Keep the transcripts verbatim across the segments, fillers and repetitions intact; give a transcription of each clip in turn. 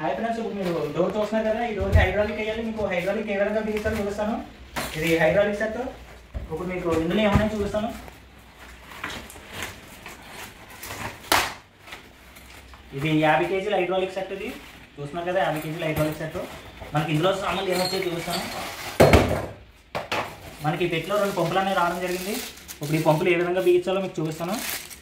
Hi friends, ఇప్పుడు మీరు door చూస్తున్నారు కదా, ఈ డోర్కి హైడ్రాలిక్ వేయాలి. మీకు హైడ్రాలిక్ ఏ విధంగా బిగిస్తారో చూపిస్తాను. ఇది హైడ్రాలిక్ సెట్. ఇప్పుడు మీకు ఇందులో ఏమన్నా చూపిస్తాను. ఇది యాభై కేజీల హైడ్రాలిక్ సెట్. ఇది చూస్తున్నారు కదా, యాభై కేజీల హైడ్రాలిక్ సెట్. మనకి ఇందులో సామాన్లు ఏమొచ్చాయో చూపిస్తాను. మనకి పెట్టిలో రెండు పంపులు అనేవి రావడం జరిగింది. ఇప్పుడు ఈ పంపులు ఏ విధంగా బిగించాలో మీకు చూపిస్తాను.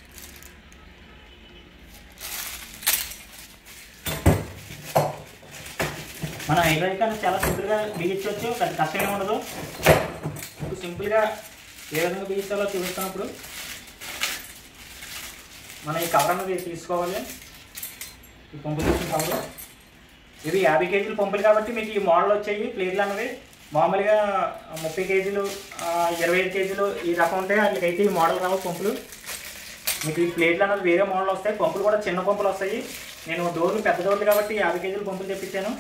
మన హైడ్రాలిక్ అనేది చాలా సింపుల్గా బిగించవచ్చు, పెద్ద కష్టమే ఉండదు. ఇప్పుడు సింపుల్గా ఏ విధంగా బిగించాలో చూపిస్తాను. ఇప్పుడు మనం ఈ కవర్ అనేది తీసుకోవాలి. ఈ పంపులు తీసిన కవర్. ఇవి యాభై కేజీల పంపులు కాబట్టి మీకు ఈ మోడల్ వచ్చాయి. ప్లేట్లు అనేవి మామూలుగా ముప్పై కేజీలు ఇరవై ఐదు కేజీలు ఈ రకం ఉంటాయి. వాటికైతే ఈ మోడల్ రావు పంపులు. మీకు ఈ ప్లేట్లు అనేది వేరే మోడల్ వస్తాయి. పంపులు కూడా చిన్న పంపులు వస్తాయి. నేను డోర్లు పెద్ద డోర్లు కాబట్టి యాభై కేజీల పంపులు తెప్పించాను.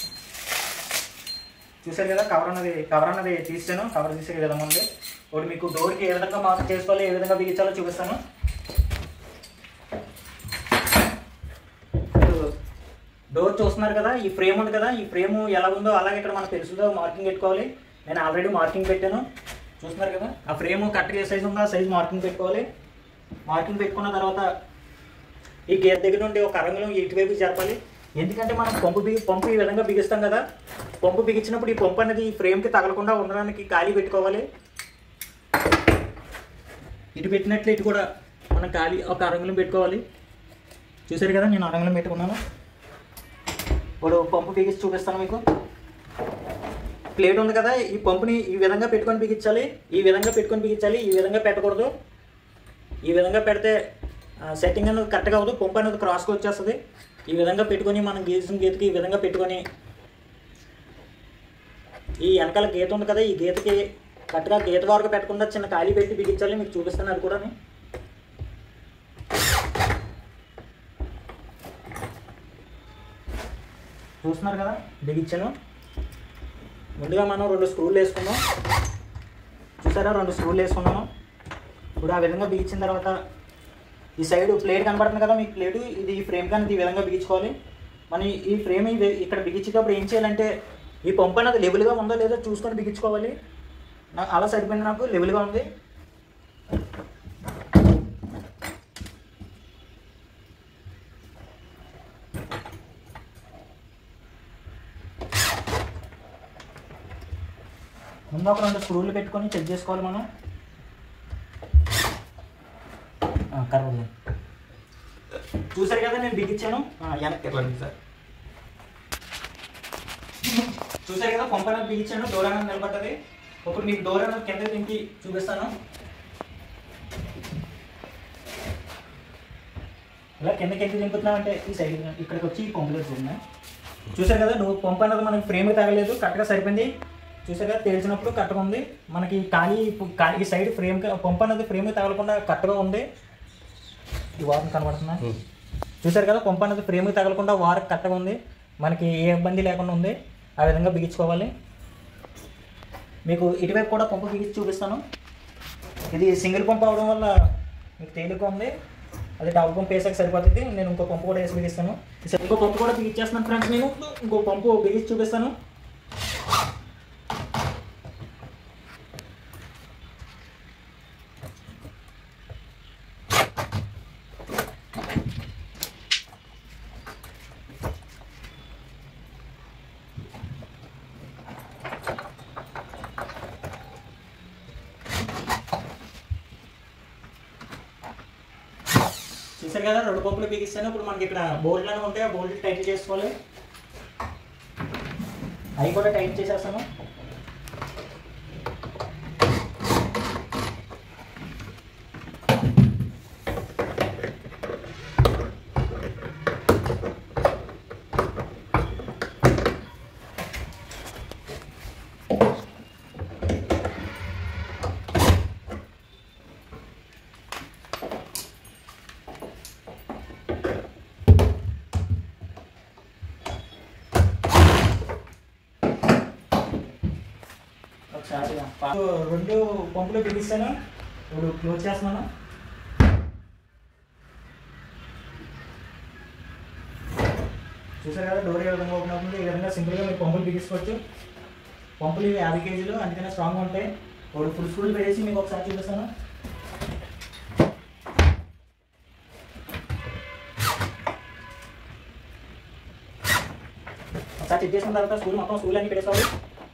చూసారు కదా, కవర్ అన్నది కవర్ అన్నది తీసాను. కవర్ తీసే విధంగా ఉంది. ఇప్పుడు మీకు డోర్కి ఏ విధంగా మార్క్ చేసుకోవాలి, ఏ విధంగా బిగించాలో చూపిస్తాను. డోర్ చూస్తున్నారు కదా, ఈ ఫ్రేమ్ ఉంది కదా, ఈ ఫ్రేమ్ ఎలా ఉందో అలాగే ఇక్కడ మనకు తెలుసుదో మార్కింగ్ పెట్టుకోవాలి. నేను ఆల్రెడీ మార్కింగ్ పెట్టాను. చూస్తున్నారు కదా, ఆ ఫ్రేమ్ కరెక్ట్గా ఏ సైజు ఉందో ఆ సైజు మార్కింగ్ పెట్టుకోవాలి. మార్కింగ్ పెట్టుకున్న తర్వాత ఈ గేర్ దగ్గర నుండి ఒక అరంగుళం ఇటువైపు జరపాలి. ఎందుకంటే మనం పంపు బిగి పంపు ఈ విధంగా బిగిస్తాం కదా, పంపు బిగించినప్పుడు ఈ పంపు అనేది ఈ ఫ్రేమ్కి తగలకుండా ఉండడానికి ఖాళీ పెట్టుకోవాలి. ఇటు పెట్టినట్లు ఇటు కూడా మనం ఖాళీ ఒక అరంగుళం పెట్టుకోవాలి. చూసారు కదా, నేను అరంగుళం పెట్టుకున్నాను. ఇప్పుడు పంపు బిగించి చూపిస్తాను మీకు. ప్లేట్ ఉంది కదా, ఈ పంపుని ఈ విధంగా పెట్టుకొని బిగించాలి. ఈ విధంగా పెట్టుకొని బిగించాలి. ఈ విధంగా పెట్టకూడదు. ఈ విధంగా పెడితే సెట్టింగ్ అనేది కరెక్ట్గా అవ్వదు. పంపు అనేది క్రాస్గా వచ్చేస్తుంది. ఈ విధంగా పెట్టుకొని మనం గీసిన గీతకి ఈ విధంగా పెట్టుకొని ఈ వెనకాల గీత ఉంది కదా, ఈ గీతకి కరెక్ట్గా గీత వరకు పెట్టకుండా చిన్న ఖాళీ పెట్టి బిగించాలి. మీకు చూపిస్తాను అది కూడా. చూస్తున్నారు కదా, బిగించాను. ముందుగా మనం రెండు స్క్రూలు వేసుకున్నాం. చూసారా, రెండు స్క్రూలు వేసుకున్నాము. ఇప్పుడు ఆ విధంగా బిగించిన తర్వాత ఈ సైడ్ ప్లేట్ కనబడుతుంది కదా మీకు, ప్లేటు ఇది ఈ ఫ్రేమ్ కానీ ఈ విధంగా బిగించుకోవాలి. మనం ఈ ఫ్రేమ్ ఇది ఇక్కడ బిగించేటప్పుడు ఏం చేయాలంటే ఈ పంపు అనేది లెవెల్గా ఉందో లేదో చూసుకొని బిగించుకోవాలి. నాకు అలా సరిపోయింది, నాకు లెవెల్గా ఉంది. ముందు ఒక రెండు స్క్రూలు పెట్టుకొని చెక్ చేసుకోవాలి మనం. కరెక్ట్. చూసారు కదా, నేను బిగించాను. వెనక్కి వెళ్ళండి సార్. చూసారు కదా, పంపు అనేది బిగించాను. డోర్ అనేది నిలబడ్డది. ఇప్పుడు మీకు డోర్ అనేది కింద దింపి చూపిస్తాను. ఇలా కిందకి ఎందుకు దింపుతున్నావు అంటే ఈ సైడ్ ఇక్కడికి వచ్చి ఈ పంపు చూస్తున్నాను. చూసారు కదా, నువ్వు పంపు అనేది మనకి ఫ్రేమ్కి తగలేదు, కరెక్ట్గా సరిపోయింది. చూసారు కదా, తేల్చినప్పుడు కరెక్ట్గా ఉంది. మనకి ఖాళీ ఈ సైడ్ ఫ్రేమ్ పంపు అనేది ఫ్రేమ్కి తగలకుండా కరెక్ట్గా ఉంది. ఈ వారం కనబడుతున్నా. చూసారు కదా, పంపు అనేది ఫ్రేమ్కి తగలకుండా వారకు కరెక్ట్గా ఉంది. మనకి ఏ ఇబ్బంది లేకుండా ఉంది. ఆ విధంగా బిగించుకోవాలి. మీకు ఇటువైపు కూడా పంపు బిగించి చూపిస్తాను. ఇది సింగిల్ పంపు అవడం వల్ల మీకు తేలిక ఉంది. అది డబుల్ పంపు వేసాక సరిపోతుంది. నేను ఇంకో పంపు కూడా వేసి బిగిస్తాను. ఇంకో పంపు కూడా బిగించేస్తున్నాను ఫ్రెండ్స్. నేను ఇంకో పంపు బిగించి చూపిస్తాను. చూసారు కదా, రెండు పంపులు బిగిస్తాను. ఇప్పుడు మనకి ఇక్కడ బోల్ట్లు అనేవి ఉంటాయి. ఆ బోల్ట్ టైట్ చేసుకోవాలి. అవి కూడా టైట్ చేసేస్తాను. రెండు పంపులు బిగిస్తాను. ఇప్పుడు క్లోజ్ చేస్తున్నాను. చూసారు కదా డోర్ ఏ విధంగా ఓపెన్ అవుతుంది. ఈ విధంగా సింపుల్గా మీరు పంపులు బిగించుకోవచ్చు. పంపులు ఇవి యాభై కేజీలు అందుకనే స్ట్రాంగ్గా ఉంటాయి. ఇప్పుడు ఫుల్ స్కూల్ పెట్టేసి మీకు ఒకసారి చూపిస్తాను. ఒకసారి చెక్ చేసిన తర్వాత స్కూల్ మొత్తం స్కూల్ అన్ని పెట్టేసుకోవాలి.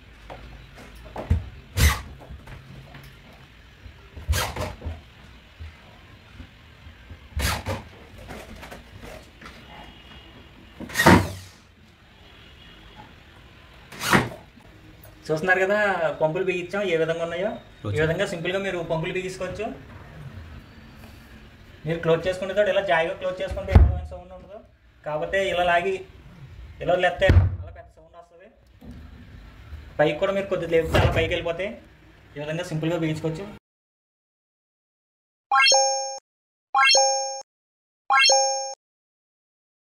చూస్తున్నారు కదా పంపులు బిగించాం ఏ విధంగా ఉన్నాయో. ఈ విధంగా సింపుల్గా మీరు పంపులు బిగించుకోవచ్చు. మీరు క్లోజ్ చేసుకుంటే ఇలా జాయిగా క్లోజ్ చేసుకుంటే ఎటువంటి సౌండ్ ఉండదు. కాకపోతే ఇలా లాగి ఇలా లేస్తే అలా పెద్ద సౌండ్ వస్తుంది. పైకి కూడా మీరు కొద్దిగా లేపితే అలా పైకి వెళ్ళిపోతే ఈ విధంగా సింపుల్గా బిగించుకోవచ్చు.